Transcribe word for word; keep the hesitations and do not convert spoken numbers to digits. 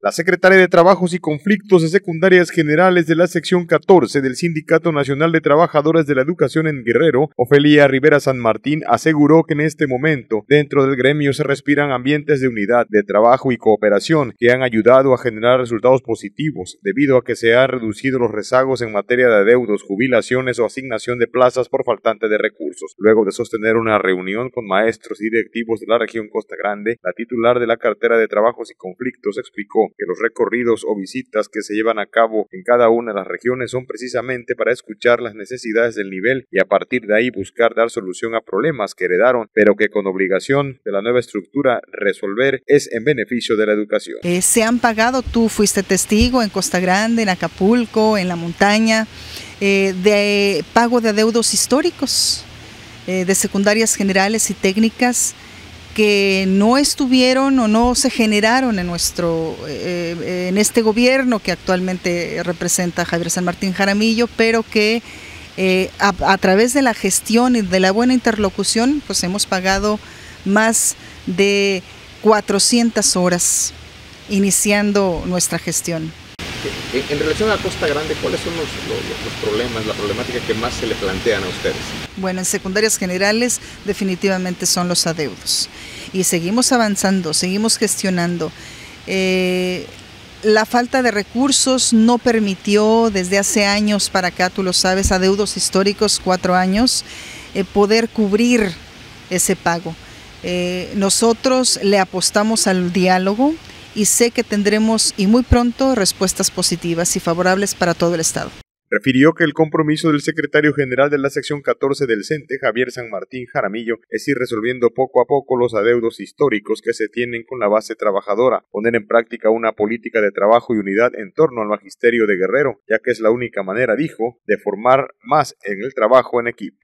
La secretaria de Trabajos y Conflictos de Secundarias Generales de la sección catorce del Sindicato Nacional de Trabajadoras de la Educación en Guerrero, Ofelia Rivera San Martín, aseguró que en este momento dentro del gremio se respiran ambientes de unidad, de trabajo y cooperación que han ayudado a generar resultados positivos debido a que se han reducido los rezagos en materia de adeudos, jubilaciones o asignación de plazas por faltante de recursos. Luego de sostener una reunión con maestros y directivos de la región Costa Grande, la titular de la cartera de Trabajos y Conflictos explicó que los recorridos o visitas que se llevan a cabo en cada una de las regiones son precisamente para escuchar las necesidades del nivel y a partir de ahí buscar dar solución a problemas que heredaron, pero que con obligación de la nueva estructura resolver es en beneficio de la educación. Eh, se han pagado, tú fuiste testigo en Costa Grande, en Acapulco, en la montaña, eh, de pago de adeudos históricos, eh, de secundarias generales y técnicas que no estuvieron o no se generaron en nuestro eh, en este gobierno que actualmente representa Javier San Martín Jaramillo, pero que eh, a, a través de la gestión y de la buena interlocución, pues hemos pagado más de cuatrocientas horas iniciando nuestra gestión. En relación a Costa Grande, ¿cuáles son los, los, los problemas, la problemática que más se le plantean a ustedes? Bueno, en secundarias generales definitivamente son los adeudos. Y seguimos avanzando, seguimos gestionando. Eh, la falta de recursos no permitió desde hace años para acá, tú lo sabes, adeudos históricos, cuatro años, eh, poder cubrir ese pago. Eh, nosotros le apostamos al diálogo y sé que tendremos y muy pronto respuestas positivas y favorables para todo el Estado. Refirió que el compromiso del secretario general de la sección catorce del CENTE, Javier San Martín Jaramillo, es ir resolviendo poco a poco los adeudos históricos que se tienen con la base trabajadora, poner en práctica una política de trabajo y unidad en torno al magisterio de Guerrero, ya que es la única manera, dijo, de formar más en el trabajo en equipo.